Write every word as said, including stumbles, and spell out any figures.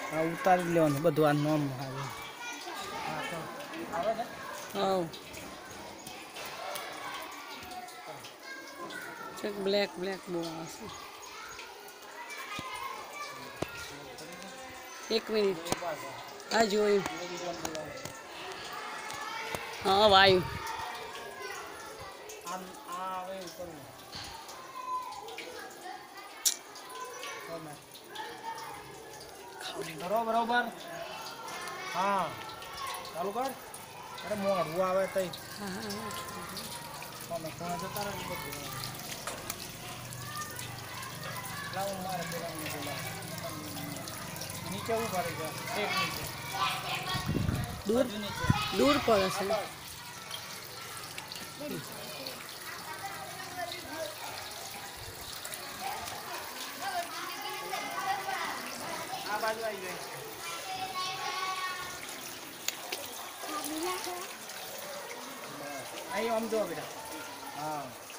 આ ઉતારી લેવાનું બધું આ નોમ આવે. હા ચેક બ્લેક બ્લેક બહુ આવશે. એક મિનિટ આ જોયું. હા વાયુ બરોબર. હા ચાલુ કર. અરે મોડું આવે તઈ તમે કોણ જતા રહે બધું લાવો મારે નીચે ઉભા રહી ગયા એક નીચે દૂર દૂર પડે છે. આ બાજુ આવી જાય. અહીં આમ જો બેટા. હા